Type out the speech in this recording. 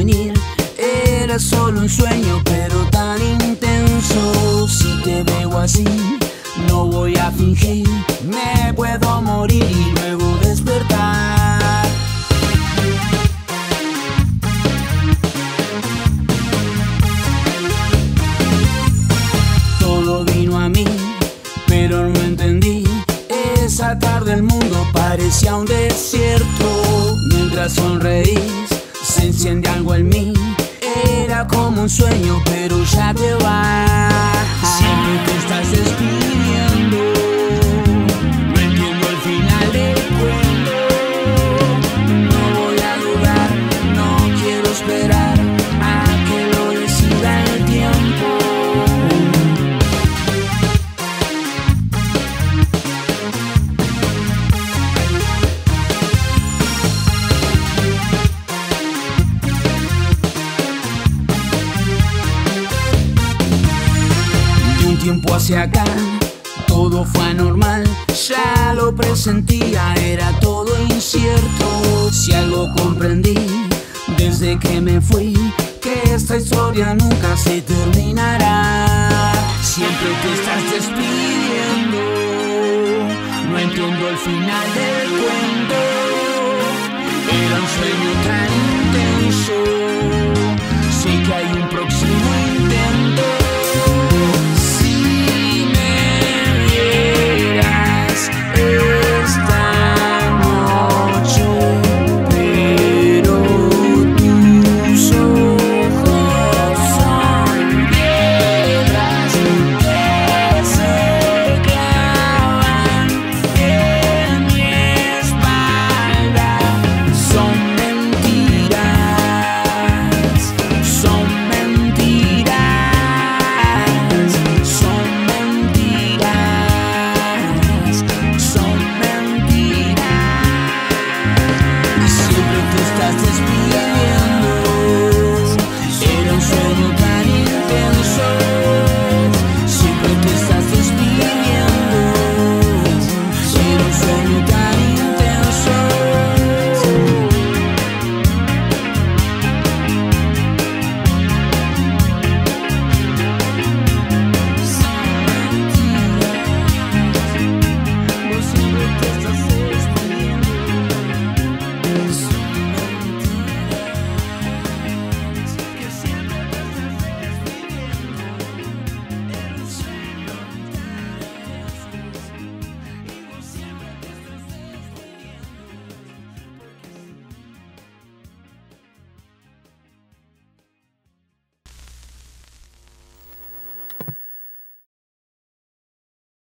venir. Era solo un sueño, pero tan intenso. Si te veo así, no voy a fingir. Me puedo morir y luego despertar. Todo vino a mí, pero no entendí. Esa tarde el mundo parecía un desierto. Mientras sonreís, se enciende algo en mí. Era como un sueño, pero ya te vas. Siempre te estás despidiendo. No entiendo el final del cuento. No voy a dudar, no quiero esperar a que lo decida el tiempo. Tiempo hacia acá, todo fue anormal. Ya lo presentía, era todo incierto. Si algo comprendí desde que me fui, que esta historia nunca se terminará. Siempre te estás despidiendo. No entiendo el final del cuento. Era un sueño tan intenso.